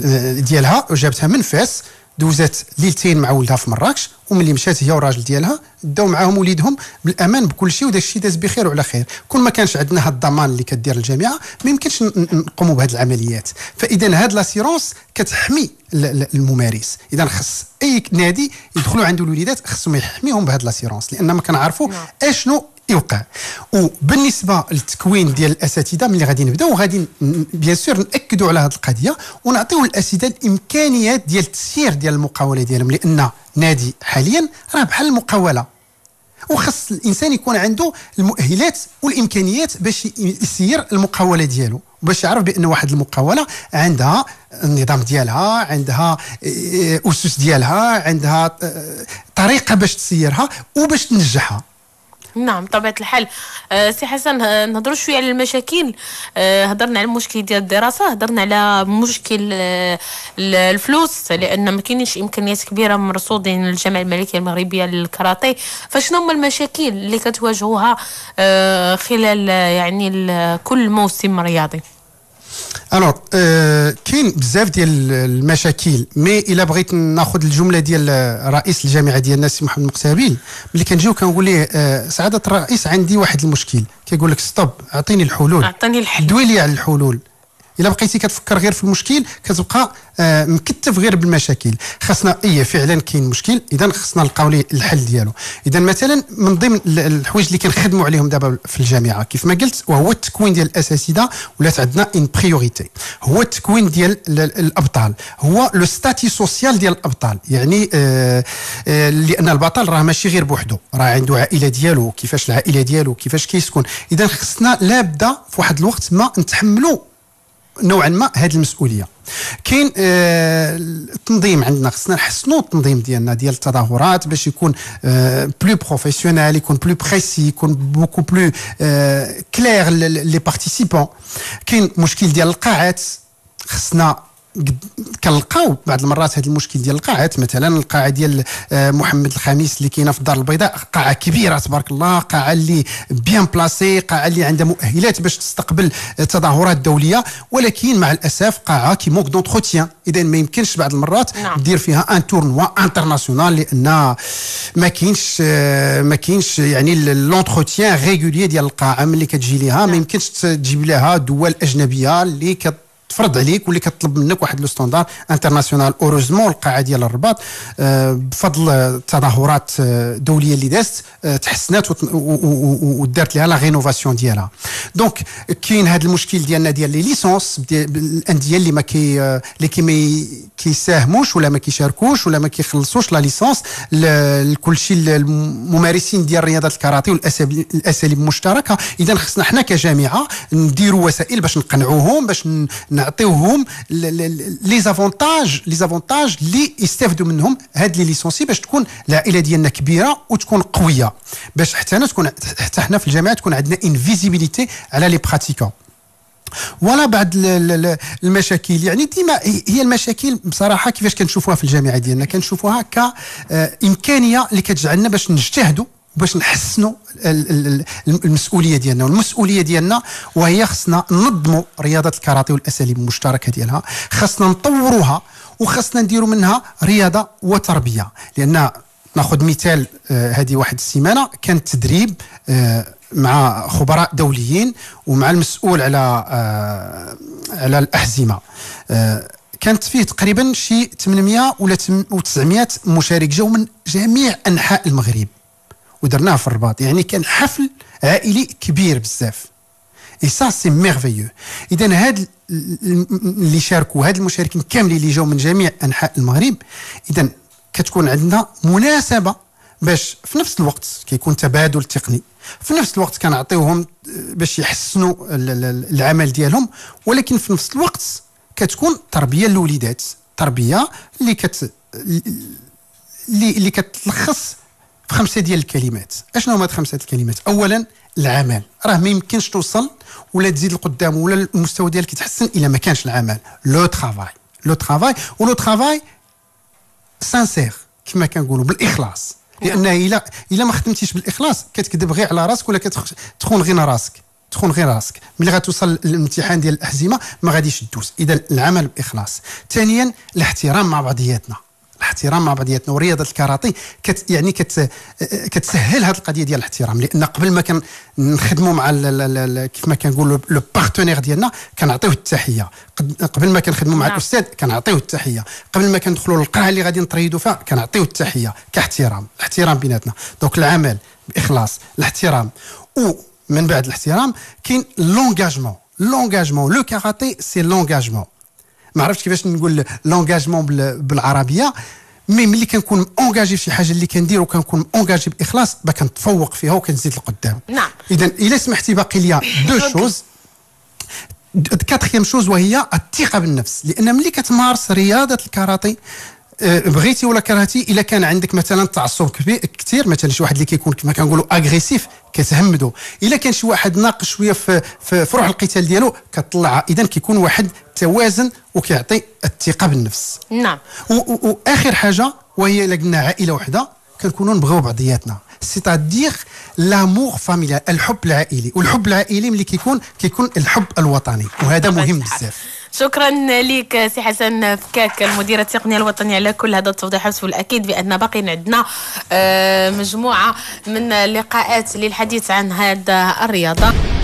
ديالها وجابتها من فاس، دوزات ليلتين مع ولدها في مراكش، وملي مشات هي والراجل ديالها داو معاهم وليدهم بالامان بكل شيء، وداك الشيء داز بخير وعلى خير. كون ما كانش عندنا هذا الضمان اللي كدير الجامعه ما يمكنش نقوموا بهذه العمليات. فاذا هذه لاسيرونس كتحمي الممارس. اذا خص اي نادي يدخلوا عنده الوليدات خصهم يحميهم بهذه لاسيرونس، لان ما كنعرفوا اشنو يوقع. وبالنسبه للتكوين ديال الاساتذه ملي غادي نبداو غادي بيان سور ناكدوا على هذه القضيه ونعطيو للاساتذه الامكانيات ديال التسيير ديال المقاوله ديالهم، لان نادي حاليا راه بحال المقاوله، وخص الانسان يكون عنده المؤهلات والامكانيات باش يسير المقاوله ديالو، باش يعرف بان واحد المقاوله عندها النظام ديالها، عندها اسس ديالها، عندها طريقه باش تسيرها وباش تنجحها. نعم طبيعة الحال. أه سي حسن أه نهضروا شويه على المشاكل. أه هضرنا على المشكل ديال الدراسه، هضرنا على مشكل أه الفلوس، لان ما كاينينش امكانيات كبيره مرصودين الجامعه الملكيه المغربيه للكاراتيه. فشنو هما المشاكل اللي كتواجهوها أه خلال يعني كل موسم رياضي؟ الوغ أه كاين بزاف ديال المشاكل، مي الا بغيت ناخذ الجمله ديال رئيس الجامعه ديالنا السي محمد المقتابل، ملي كنجيو كنقول ليه أه سعاده الرئيس عندي واحد المشكل، كيقول لك ستوب اعطيني الحلول، اعطيني الحل، دوي لي على الحلول. الا بقيتي كتفكر غير في المشكل كتبقى آه مكتف غير بالمشاكل. خاصنا اي فعلا كاين مشكل، اذا خصنا نلقاو ليه الحل ديالو. اذا مثلا من ضمن الحوايج اللي كنخدموا عليهم دابا في الجامعه كيف ما قلت وهو التكوين ديال الاساتذه، ولات عندنا ان بريوريتي، هو التكوين ديال الابطال، هو لو ستاتي سوسيال ديال الابطال. يعني آه آه لان البطل راه ماشي غير بوحدو، راه عنده عائله ديالو، كيفاش العائله ديالو كيفاش كيسكن. اذا خصنا لابد في واحد الوقت ما نتحملوا نوعا ما هذه المسؤوليه. كاين آه التنظيم عندنا، خصنا نحسنوا التنظيم ديالنا ديال التظاهرات باش يكون آه بلو بروفيسيونيل، يكون بلو بريسي، يكون بوكو بلو آه كلير لي بارتيسيبون. كاين مشكل ديال القاعات، خصنا كنلقاو بعض المرات هذا المشكل ديال القاعات. مثلا القاعه ديال محمد الخامس اللي كاينه في الدار البيضاء، قاعه كبيره تبارك الله، قاعه اللي بيان بلاسي، قاعه اللي عندها مؤهلات باش تستقبل تظاهرات دوليه، ولكن مع الاسف قاعه كي مونك دونتروتيان. اذا ما يمكنش بعض المرات نعم. دير فيها ان تورنوا انترناسيونال، لان ما كاينش ما كاينش يعني لونتروتيان ريغولي ديال القاعه. ملي كتجي ليها ما يمكنش تجيب لها دول اجنبيه اللي كت تفرض عليك واللي كتطلب منك واحد لو ستاندار انترناسيونال. اوروزمون القاعه ديال الرباط بفضل التظاهرات الدوليه اللي دازت تحسنات ودارت لها لا رينوفاسيون ديالها. دونك كاين هذا المشكل ديالنا ديال لي ليسونس، الانديه اللي ما كي اللي كي ما كيساهموش ولا ما كيشاركوش ولا ما كيخلصوش لا ليسونس لكلشي الممارسين ديال رياضه الكاراتيه والاساليب المشتركه. اذا خصنا حنا كجامعه نديروا وسائل باش نقنعوهم، باش نعطيوهم لي زافونتاج لي زافونتاج اللي يستافدوا منهم هاد لي ليسونسي، باش تكون العائله ديالنا كبيره وتكون قويه، باش حتى انا تكون حتى حنا في الجامعه تكون عندنا ان فيزيبيليتي على لي براتيكون. ولا بعض المشاكل، يعني ديما هي المشاكل بصراحه كيفاش كنشوفوها في الجامعه ديالنا، كنشوفوها كامكانيه اللي كتجعلنا باش نجتهدوا باش نحسنوا المسؤوليه ديالنا. والمسؤوليه ديالنا وهي خصنا ننظموا رياضه الكاراتيه والاساليب المشتركه ديالها، خصنا نطوروها وخصنا نديروا منها رياضه وتربيه. لان ناخذ مثال هذه واحد السيمانه كان تدريب مع خبراء دوليين ومع المسؤول على على الاحزمه، كانت فيه تقريبا شي ثمانمائة ولا تسعمائة مشارك جاوا من جميع انحاء المغرب ودرناه في الرباط. يعني كان حفل عائلي كبير بزاف. اي سا سي ميرفيو. اذا هاد اللي شاركوا، هاد المشاركين كاملين اللي جاوا من جميع انحاء المغرب، اذا كتكون عندنا مناسبه باش في نفس الوقت كيكون تبادل تقني، في نفس الوقت كنعطيوهم باش يحسنوا العمل ديالهم، ولكن في نفس الوقت كتكون تربيه للوليدات، تربيه اللي كت اللي اللي كتلخص في خمسه ديال الكلمات. اشنو هما هاد خمسه الكلمات؟ اولا العمل، راه ما يمكنش توصل ولا تزيد لقدام ولا المستوى ديالك يتحسن الا ما كانش العمل. لو ترافاي لو ترافاي ولو ترافاي سانسير كما كنقولوا بالاخلاص. لان الا الا ما خدمتيش بالاخلاص كتكذب غير على راسك ولا كتخون غير راسك تخون غير راسك. ملي غتوصل للامتحان ديال الاحزمه ما غاديش تدوز. اذا العمل بالاخلاص. ثانيا الاحترام مع بعضياتنا، الاحترام مع بعضياتنا. ورياضه الكاراتيه كت يعني كت كتسهل هذه القضيه ديال الاحترام، لان قبل ما كان نخدموا مع كيف ما كنقولوا لو بارتنير ديالنا كنعطيوه التحيه، قبل ما كنخدموا مع الاستاذ كنعطيوه التحيه، قبل ما كندخلوا للقاعه اللي غادي نتريدوا فيها كنعطيوه التحيه كاحترام. الاحترام بيناتنا. دونك العمل باخلاص، الاحترام، ومن بعد الاحترام كاين لونغاجمون. لونغاجمون لو كاراتيه سي لونغاجمون. ما عرفتش كيفاش نقول لونغاجمون بالعربيه، مي ملي كنكون اونغاجي في شي حاجه اللي كندير وكنكون اونغاجي باخلاص باكنتفوق فيها وكنزيد لقدام. نعم. اذا الا سمحتي باقي ليا دو شوز. كاتريام شوز وهي الثقه بالنفس، لان ملي كتمارس رياضه الكاراتيه بغيتي ولا كرهتي، الا كان عندك مثلا تعصب كثير، مثلا شي واحد اللي كيكون كما كنقولوا اغريسيف كتهمدو، الا كان شي واحد ناقص شويه في, في, في روح القتال ديالو كطلعها. اذا كيكون واحد توازن وكيعطي الثقه بالنفس. نعم. واخر حاجه وهي الا قلنا عائله وحده كنكونوا نبغيو بعضياتنا، سيتادير لامور فاميليال، الحب العائلي. والحب العائلي ملي كيكون كيكون الحب الوطني، وهذا مهم بزاف. شكرا لك سي حسن فكاك المدير التقني الوطني على كل هذا التوضيحات، والاكيد بان باقي عندنا مجموعه من اللقاءات للحديث عن هذا الرياضه.